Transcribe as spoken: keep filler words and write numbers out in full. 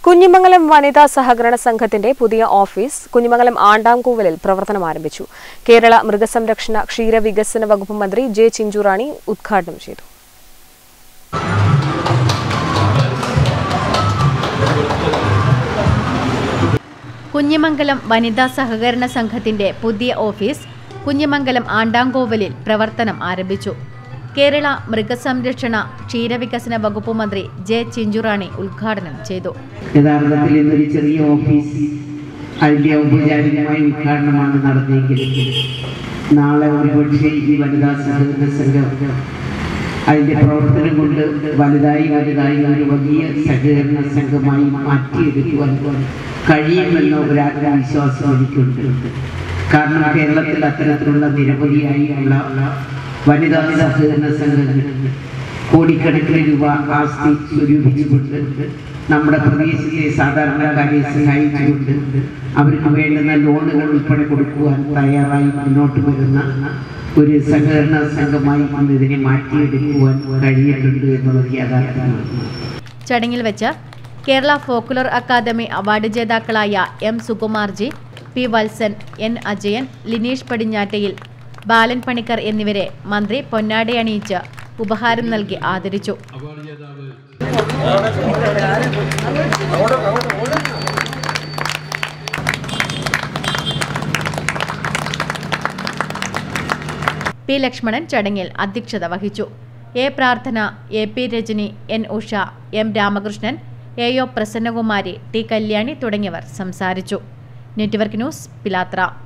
കുഞ്ഞിമംഗലം വനിതാ സഹകരണ സംഘത്തിന്റെ പുതിയ ഓഫീസ് കുഞ്ഞിമംഗലം ആണ്ടാംകൂവലിൽ പ്രവർത്തനം ആരംഭിച്ചു. കേരള മൃഗസംരക്ഷണ ക്ഷീരവികസന വകുപ്പ് മന്ത്രി ജെ ചിഞ്ചുറാണി ഉദ്ഘാടനം ചെയ്തു. കുഞ്ഞിമംഗലം വനിതാ സഹകരണ സംഘത്തിന്റെ പുതിയ ഓഫീസ് കുഞ്ഞിമംഗലം ആണ്ടാംകോവലിൽ പ്രവർത്തനം ആരംഭിച്ചു. കേരള മൃഗസംരക്ഷണ ക്ഷീരവികസന വകുപ്പ് മന്ത്രി ജെ ചിഞ്ചുറാണി ഉദ്ഘാടനം ചെയ്തു. യഥാർത്ഥത്തിൽ ഇന്നൊരു ചെറിയ ഓഫീസ് അതിൻ്റെ ഔപചാരികമായ ഉദ്ഘാടനമാണ് നടത്തിയെങ്കിൽ നാളെ ഒരുപക്ഷെ ഈ വനിതാ സഹകരണ സംഘം അതിൻ്റെ പ്രവർത്തനം കൊണ്ട് വലുതായി വലുതായി ഒരു വലിയ സഹകരണ സംഘമായി മാറ്റിയെടുക്കുവാൻ കഴിയുമെന്ന ഒരു ആത്മവിശ്വാസം എനിക്കുണ്ട്. കാരണം കേരളത്തിൽ അത്തരത്തിലുള്ള നിരവധിയായുള്ള വനിതാ സഹകരണ സംഘങ്ങൾ കോടിക്കണക്കിന് രൂപ ആസ്തി സ്വരൂപിച്ചുകൊണ്ട് നമ്മുടെ പ്രദേശത്തെ സാധാരണക്കാരെ സഹായിച്ചുകൊണ്ട് അവർക്ക് വേണ്ടുന്ന ലോണുകൾ ഉൾപ്പെടെ കൊടുക്കുവാൻ തയ്യാറായി മുന്നോട്ട് വരുന്ന ഒരു സഹകരണ സംഘമായി ഇതിനെ മാറ്റിയെടുക്കുവാൻ കഴിയിട്ടുണ്ട് എന്നുള്ളത് യാഥാർത്ഥ്യമാണ്. ചടങ്ങിൽ വെച്ച് കേരള ഫോക്കുലർ അക്കാദമി അവാർഡ് ജേതാക്കളായ M Sukumarji, P Vatsan, N Ajayan, Lineesh Padinjattayil, Balan Panicker എന്നിവരെ മന്ത്രി പൊന്നാടയണിയിച്ച് ഉപഹാരം നൽകി ആദരിച്ചു. പി ലക്ഷ്മണൻ ചടങ്ങിൽ അധ്യക്ഷത വഹിച്ചു. A Prarthana, A P Rajani, N Usha, M Ramakrishnan, A O Prasannakumari, T Kalyani തുടങ്ങിയവർ സംസാരിച്ചു. നെറ്റ്വർക്ക് ന്യൂസ്, പിലാത്ര.